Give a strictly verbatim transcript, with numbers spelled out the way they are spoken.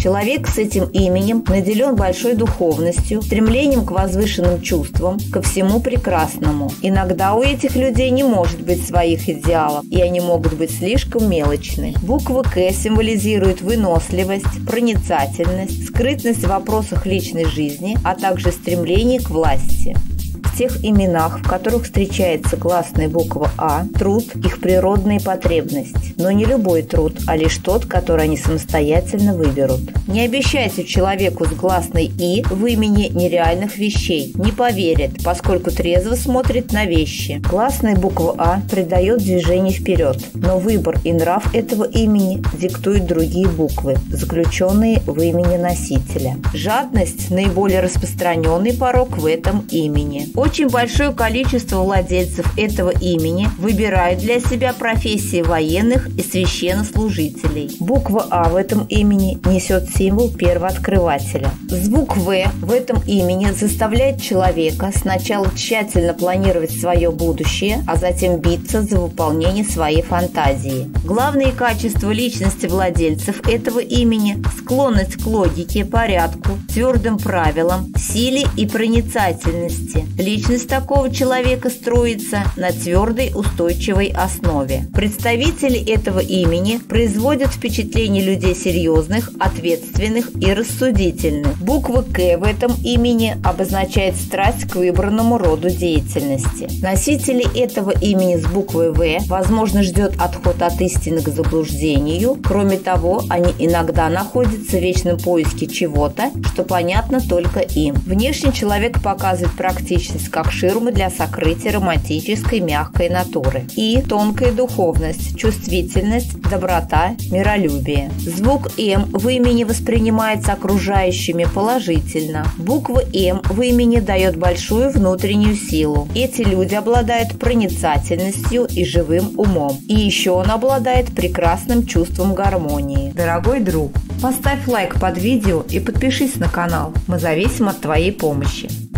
Человек с этим именем наделен большой духовностью, стремлением к возвышенным чувствам, ко всему прекрасному. Иногда у этих людей не может быть своих идеалов, и они могут быть слишком мелочны. Буква «К» символизирует выносливость, проницательность, скрытность в вопросах личной жизни, а также стремление к власти. В тех именах, в которых встречается гласная буква «А», труд – их природная потребность. Но не любой труд, а лишь тот, который они самостоятельно выберут. Не обещайте человеку с гласной «И» в имени нереальных вещей. Не поверит, поскольку трезво смотрит на вещи. Гласная буква «А» придает движение вперед, но выбор и нрав этого имени диктуют другие буквы, заключенные в имени носителя. Жадность – наиболее распространенный порок в этом имени. Очень большое количество владельцев этого имени выбирают для себя профессии военных и священнослужителей. Буква «А» в этом имени несет символ первооткрывателя. Звук «В» в этом имени заставляет человека сначала тщательно планировать свое будущее, а затем биться за выполнение своей фантазии. Главные качества личности владельцев этого имени – склонность к логике, порядку, твердым правилам, силе и проницательности. Личность такого человека строится на твердой устойчивой основе. Представители этого имени производят впечатление людей серьезных, ответственных и рассудительных. Буква «К» в этом имени обозначает страсть к выбранному роду деятельности. Носители этого имени с буквой «В» возможно ждет отход от истины к заблуждению. Кроме того, они иногда находятся в вечном поиске чего-то, что понятно только им. Внешне человек показывает практичность как ширмы для сокрытия романтической мягкой натуры. И тонкая духовность, чувствительность, доброта, миролюбие. Звук «М» в имени воспринимается окружающими положительно. Буква «М» в имени дает большую внутреннюю силу. Эти люди обладают проницательностью и живым умом. И еще он обладает прекрасным чувством гармонии. Дорогой друг, поставь лайк под видео и подпишись на канал. Мы зависим от твоей помощи.